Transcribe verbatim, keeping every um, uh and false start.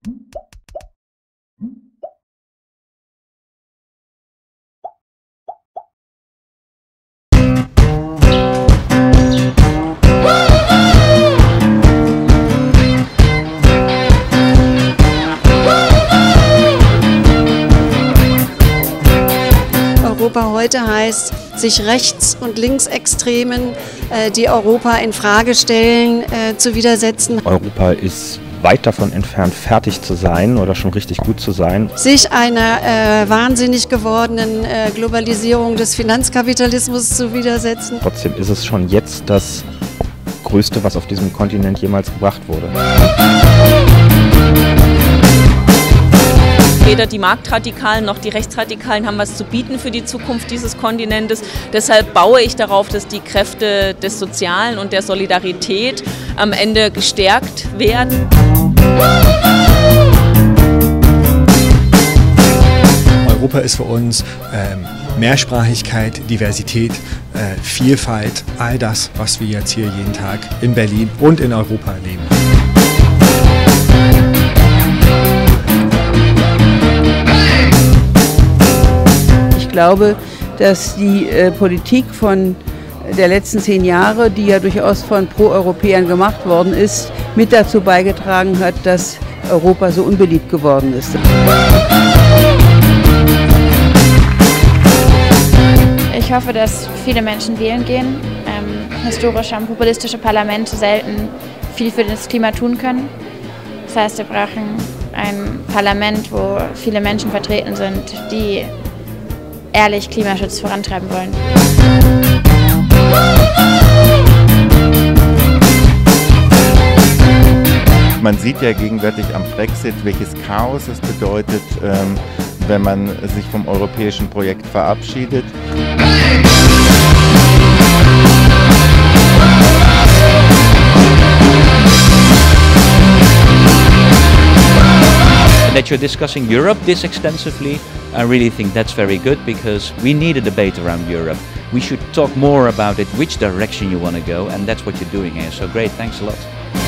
Europa heute heißt, sich Rechts- und Linksextremen, äh, die Europa in Frage stellen, äh, zu widersetzen. Europa ist weit davon entfernt, fertig zu sein oder schon richtig gut zu sein. Sich einer äh, wahnsinnig gewordenen äh, Globalisierung des Finanzkapitalismus zu widersetzen. Trotzdem ist es schon jetzt das Größte, was auf diesem Kontinent jemals gebracht wurde. Weder die Marktradikalen noch die Rechtsradikalen haben was zu bieten für die Zukunft dieses Kontinentes. Deshalb baue ich darauf, dass die Kräfte des Sozialen und der Solidarität am Ende gestärkt werden. Europa ist für uns ähm, Mehrsprachigkeit, Diversität, äh, Vielfalt, all das, was wir jetzt hier jeden Tag in Berlin und in Europa erleben. Ich glaube, dass die äh, Politik von der letzten zehn Jahre, die ja durchaus von Pro-Europäern gemacht worden ist, mit dazu beigetragen hat, dass Europa so unbeliebt geworden ist. Ich hoffe, dass viele Menschen wählen gehen. Ähm, historische und populistische Parlamente selten viel für das Klima tun können. Das heißt, wir brauchen ein Parlament, wo viele Menschen vertreten sind, die ehrlich Klimaschutz vorantreiben wollen. Man sieht ja gegenwärtig am Brexit, welches Chaos es bedeutet, ähm, wenn man sich vom europäischen Projekt verabschiedet. That you're discussing Europe this extensively, I really think that's very good, because we need a debate around Europe. We should talk more about it, which direction you want to go, and that's what you're doing here. So great, thanks a lot.